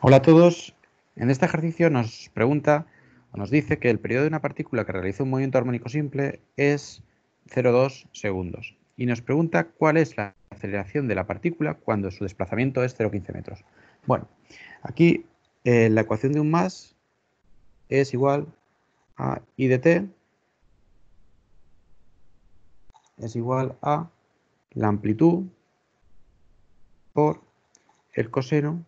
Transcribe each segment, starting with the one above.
Hola a todos. En este ejercicio nos pregunta o nos dice que el periodo de una partícula que realiza un movimiento armónico simple es 0,2 segundos. Y nos pregunta cuál es la aceleración de la partícula cuando su desplazamiento es 0,15 metros. Bueno, aquí la ecuación de un más es igual a I de t es igual a la amplitud por el coseno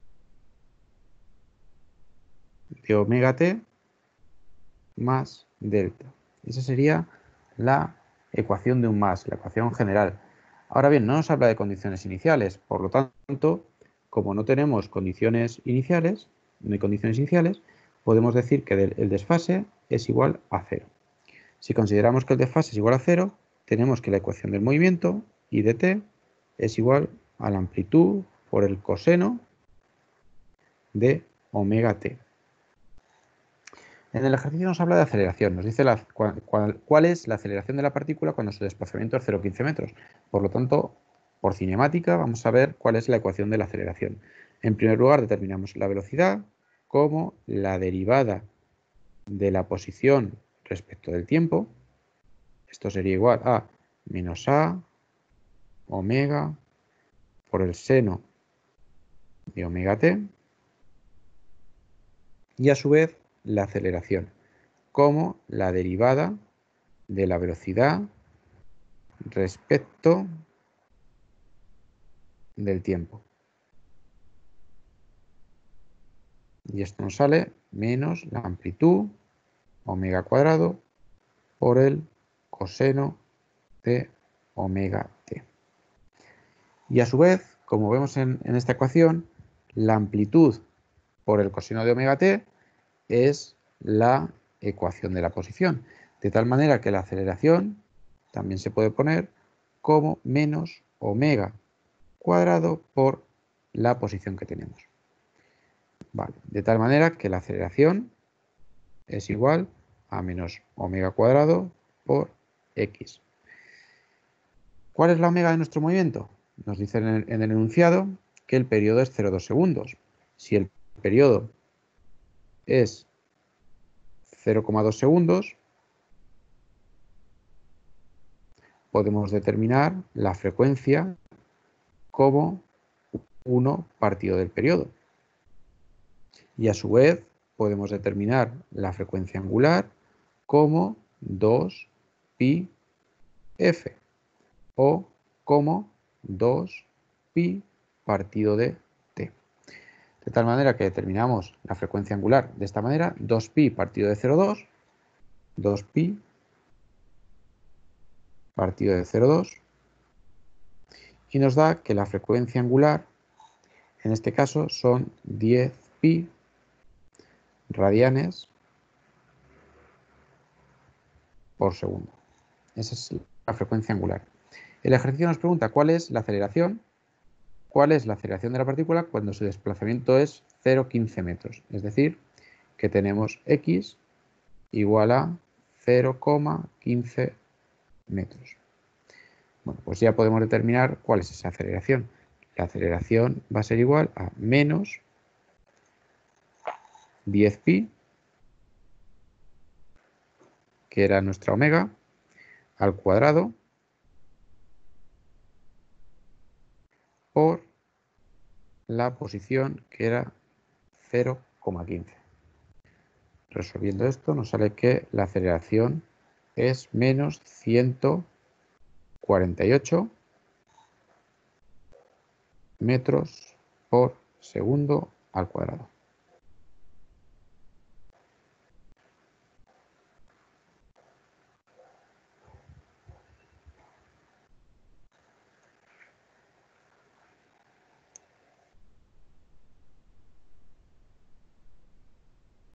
de omega t más delta. Esa sería la ecuación de un más, la ecuación general. Ahora bien, no nos habla de condiciones iniciales, por lo tanto, como no tenemos condiciones iniciales, no hay condiciones iniciales, podemos decir que el desfase es igual a 0. Si consideramos que el desfase es igual a 0, tenemos que la ecuación del movimiento, I de t, es igual a la amplitud por el coseno de omega t. En el ejercicio nos habla de aceleración, nos dice cuál es la aceleración de la partícula cuando su desplazamiento es 0,15 metros. Por lo tanto, por cinemática vamos a ver cuál es la ecuación de la aceleración. En primer lugar determinamos la velocidad como la derivada de la posición respecto del tiempo. Esto sería igual a menos a omega por el seno de omega t. Y a su vez la aceleración como la derivada de la velocidad respecto del tiempo. Y esto nos sale menos la amplitud omega cuadrado por el coseno de omega t. Y a su vez, como vemos en esta ecuación, la amplitud por el coseno de omega t es la ecuación de la posición. De tal manera que la aceleración también se puede poner como menos omega cuadrado por la posición que tenemos. Vale, de tal manera que la aceleración es igual a menos omega cuadrado por x. ¿Cuál es la omega de nuestro movimiento? Nos dice en el enunciado que el periodo es 0,2 segundos. Si el periodo es 0,2 segundos, podemos determinar la frecuencia como 1 partido del periodo. Y a su vez podemos determinar la frecuencia angular como 2πf o como 2pi partido de t. De tal manera que determinamos la frecuencia angular de esta manera, 2pi partido de 0,2, 2pi partido de 0,2, y nos da que la frecuencia angular, en este caso, son 10pi radianes por segundo. Esa es la frecuencia angular. El ejercicio nos pregunta cuál es la aceleración de la partícula cuando su desplazamiento es 0,15 metros. Es decir, que tenemos x igual a 0,15 metros. Bueno, pues ya podemos determinar cuál es esa aceleración. La aceleración va a ser igual a menos 10pi, que era nuestra omega, al cuadrado, por la posición que era 0,15. Resolviendo esto nos sale que la aceleración es menos 148 metros por segundo al cuadrado.